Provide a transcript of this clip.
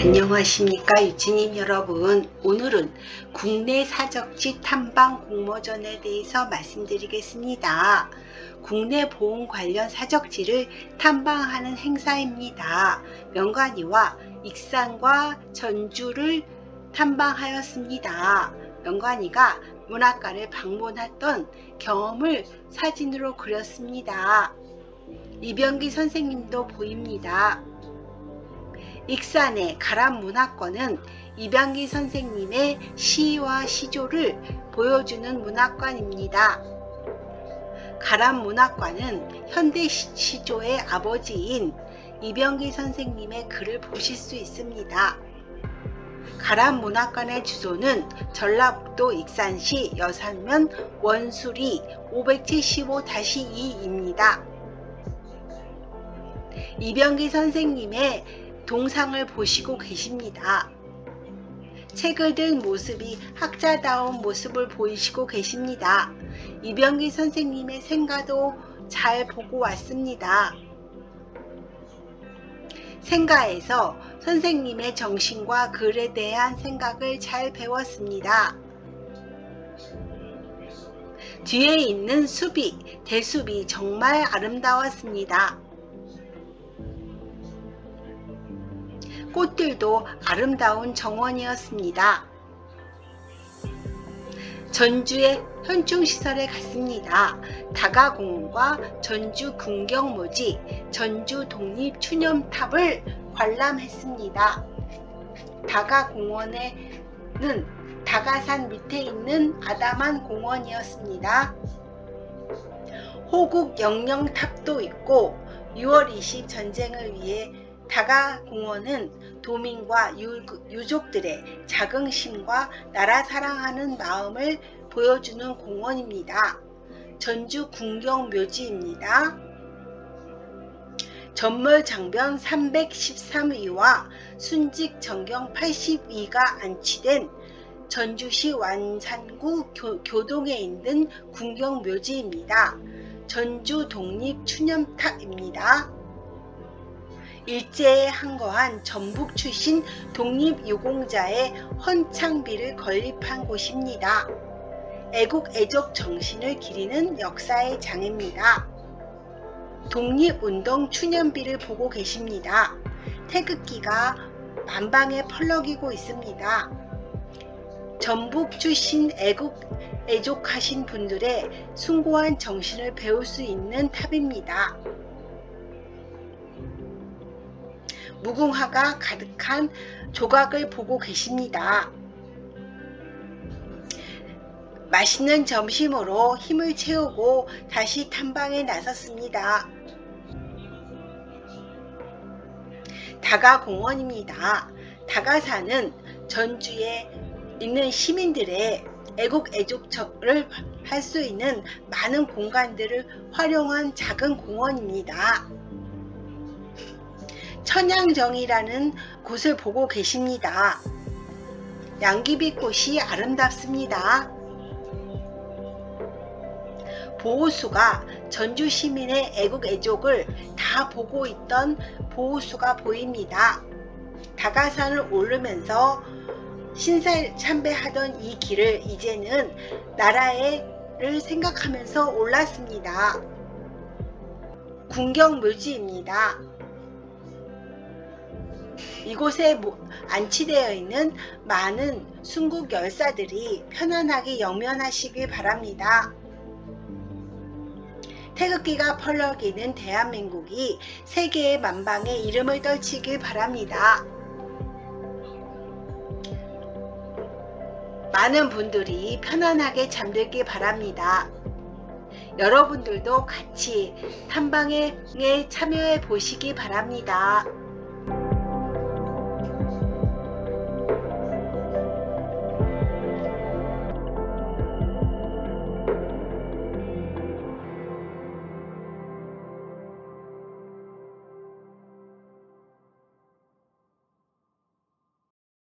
안녕하십니까 유치님 여러분. 오늘은 국내 사적지 탐방 공모전에 대해서 말씀드리겠습니다. 국내 보험 관련 사적지를 탐방하는 행사입니다. 명관이와 익산과 전주를 탐방하였습니다. 명관이가 문학관을 방문했던 경험을 사진으로 그렸습니다. 이병기 선생님도 보입니다. 익산의 가람문학관은 이병기 선생님의 시와 시조를 보여주는 문학관입니다. 가람문학관은 현대시조의 아버지인 이병기 선생님의 글을 보실 수 있습니다. 가람문학관의 주소는 전라북도 익산시 여산면 원수리 575-2입니다. 이병기 선생님의 동상을 보시고 계십니다. 책을 든 모습이 학자다운 모습을 보이시고 계십니다. 이병기 선생님의 생가도 잘 보고 왔습니다. 생가에서 선생님의 정신과 글에 대한 생각을 잘 배웠습니다. 뒤에 있는 숲이, 대숲이 정말 아름다웠습니다. 꽃들도 아름다운 정원이었습니다. 전주의 현충시설에 갔습니다. 다가공원과 전주 군경묘지, 전주 독립추념탑을 관람했습니다. 다가공원에는 다가산 밑에 있는 아담한 공원이었습니다. 호국 영령탑도 있고 6월 20 전쟁을 위해 다가공원은 도민과 유족들의 자긍심과 나라 사랑하는 마음을 보여주는 공원입니다. 전주 군경묘지입니다. 전mol장변 313위와 순직정경 82가 안치된 전주시 완산구 교동에 있는 군경묘지입니다. 전주 독립추념탑입니다. 일제에 항거한 전북 출신 독립유공자의 헌창비를 건립한 곳입니다. 애국애적 정신을 기리는 역사의 장입니다. 독립운동 추념비를 보고 계십니다. 태극기가 만방에 펄럭이고 있습니다. 전북 출신 애족하신 분들의 숭고한 정신을 배울 수 있는 탑입니다. 무궁화가 가득한 조각을 보고 계십니다. 맛있는 점심으로 힘을 채우고 다시 탐방에 나섰습니다. 다가공원입니다. 다가산은 전주에 있는 시민들의 애국애족을 할 수 있는 많은 공간들을 활용한 작은 공원입니다. 천양정이라는 곳을 보고 계십니다. 양귀비꽃이 아름답습니다. 보호수가 전주 시민의 애국애족을 다 보고 있던 보호수가 보입니다. 다가산을 오르면서 신사참배하던 이 길을 이제는 나라를 생각하면서 올랐습니다. 군경묘지입니다. 이곳에 안치되어 있는 많은 순국 열사들이 편안하게 영면하시길 바랍니다. 태극기가 펄럭이는 대한민국이 세계의 만방에 이름을 떨치길 바랍니다. 많은 분들이 편안하게 잠들길 바랍니다. 여러분들도 같이 탐방에 참여해 보시기 바랍니다.